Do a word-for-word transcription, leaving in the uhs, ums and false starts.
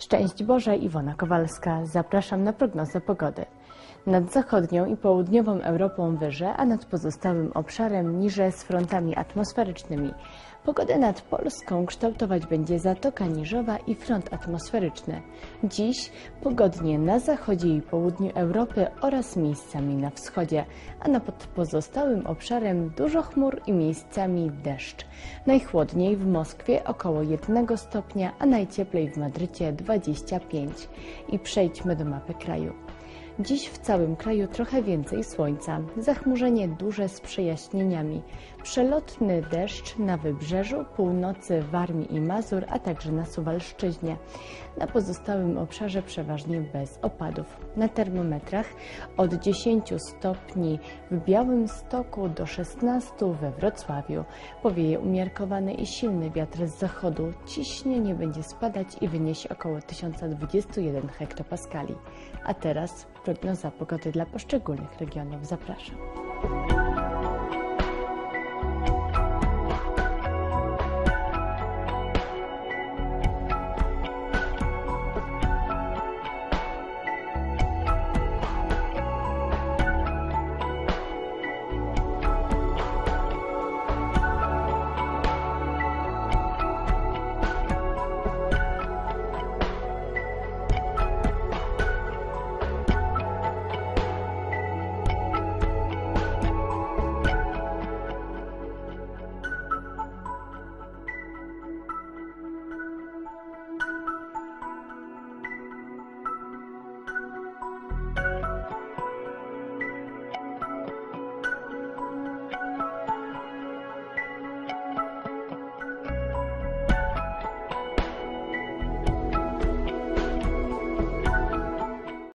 Szczęść Boże, Iwona Kowalska. Zapraszam na prognozę pogody. Nad zachodnią i południową Europą wyże, a nad pozostałym obszarem niże z frontami atmosferycznymi. Pogodę nad Polską kształtować będzie Zatoka Niżowa i front atmosferyczny. Dziś pogodnie na zachodzie i południu Europy oraz miejscami na wschodzie, a nad pozostałym obszarem dużo chmur i miejscami deszcz. Najchłodniej w Moskwie około jednego stopnia, a najcieplej w Madrycie dwadzieścia pięć. I przejdźmy do mapy kraju. Dziś w całym kraju trochę więcej słońca, zachmurzenie duże z przejaśnieniami, przelotny deszcz na wybrzeżu, północy Warmii i Mazur, a także na Suwalszczyźnie. Na pozostałym obszarze przeważnie bez opadów. Na termometrach od dziesięciu stopni w Białymstoku do szesnastu we Wrocławiu. Powieje umiarkowany i silny wiatr z zachodu. Ciśnienie będzie spadać i wyniesie około tysiąc dwadzieścia jeden hektopaskali. A teraz prognoza pogody dla poszczególnych regionów. Zapraszam.